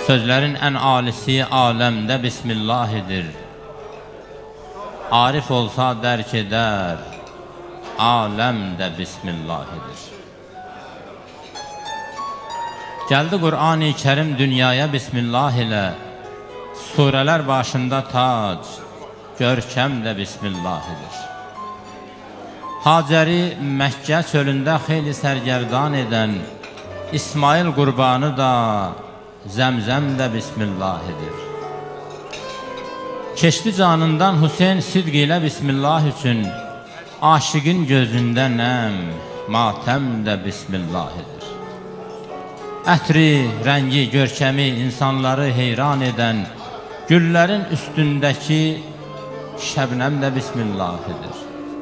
Sözlerin en alisi alemde Bismillahidir. Arif olsa derk eder, alemde Bismillahidir. Geldi Kur'an-ı Kerim dünyaya Bismillah ile, sureler başında tac, görkem de Bismillahidir. Haceri Mekke çölünde xeyli sergerdan eden, İsmail kurbanı da Zemzem de Bismillahidir. Keçdi canından Hüseyin sidq ilə Bismillah üçün, aşıqın gözündə nəm, matəm də Bismillahidir. Ətri, rəngi, görkəmi insanları heyran edən, güllərin üstündəki şəbnəm də Bismillahidir.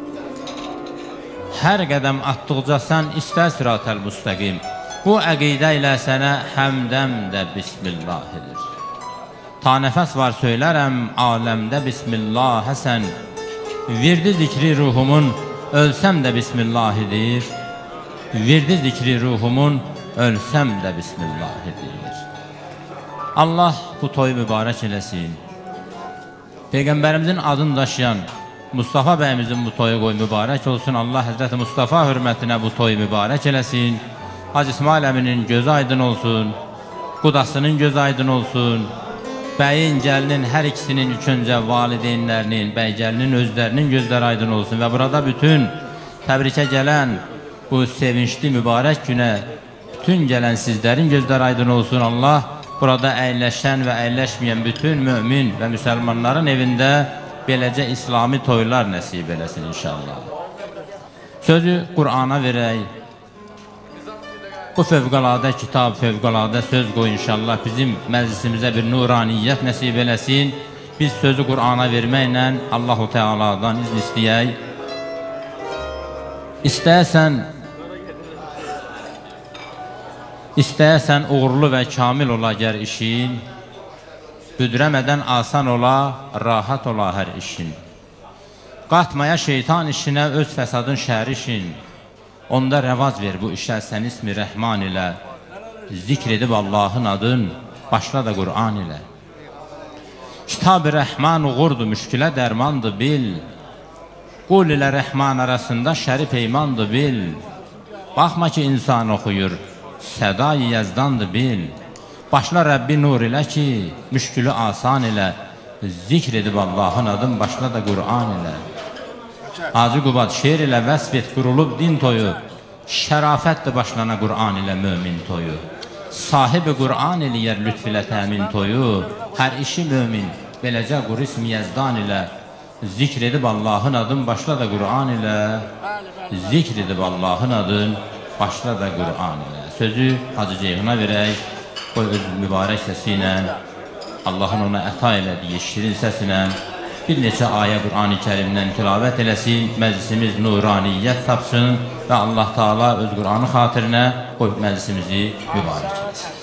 Hər qədəm atdıqca sən istər sırat-əl müstəqim, bu əqidə ilə sənə həmdəm də Bismillahidir. Ta nəfəs var söylərəm, aləmdə Bismillah həsən, virdi zikri ruhumun, ölsəm də Bismillahidir. Virdi zikri ruhumun, ölsəm də Bismillahidir. Allah bu toyu mübarək eləsin. Peyğəmbərimizin adını daşıyan Mustafa bəyimizin bu toyu qoy mübarək olsun. Allah Həzrəti Mustafa hürmətinə bu toyu mübarək eləsin. Hacı İsmail əminin gözü aydın olsun, qudasının gözü aydın olsun. Bəyin, gəlinin, hər ikisinin ilk öncə valideynlərinin, bəy gəlinin özlərinin gözləri aydın olsun. Və burada bütün təbrikə gələn bu sevinçli mübarək günə bütün gələn sizlərin gözləri aydın olsun. Allah burada əyləşən və əyləşməyən bütün mömin və müsəlmanların evində beləcə İslami toylar nəsib eləsin inşallah. Sözü Qur'ana verək. Bu fövqəladə kitab, fövqəladə söz qoy inşallah bizim məclisimizə bir nuraniyyət nəsib eləsin. Biz sözü Qur'ana verməklə Allah-u Teala'dan izin istəyək. İstəyəsən uğurlu və kamil ola gər işin, büdrəmədən asan ola, rahat ola hər işin. Qatmaya şeytan işinə öz fəsadın şər işin, onda rəvaz ver bu işə sən ismi Rəhman ilə, zikr edib Allahın adın, başla da Qur'an ilə. Kitab-ı Rəhman uğurdur, müşkilə dərmandır bil, qul ilə Rəhman arasında şəri peymandır bil. Baxma ki insan oxuyur, səda-i yazdandır bil. Başla Rəbbi nur ilə ki, müşkülü asan ilə, zikr edib Allahın adın, başla da Qur'an ilə. Hacı Qubad şeir ilə vəsf et, qurulub din toyu, şərafətdir başlana Qur'an ilə mömin toyu. Sahibi Qur'an eləyər lütf ilə təmin toyu, hər işi mömin, beləcə qur-ismi yazdan ilə, zikr edib Allahın adın, başla da Qur'an ilə. Zikr edib Allahın adın, başla da Qur'an ilə. Sözü Hacı Ceyhuna verək, qoy öz mübarək səsi ilə, Allahın ona əta elədiyi şirin səsinə bir neçə ayə Qur'an-ı Kərimdən tilavət eləsin, məclisimiz nuraniyyət tapsın və Allah Taala öz Qur'anı xatirinə qoy məclisimizi mübarək eləsin.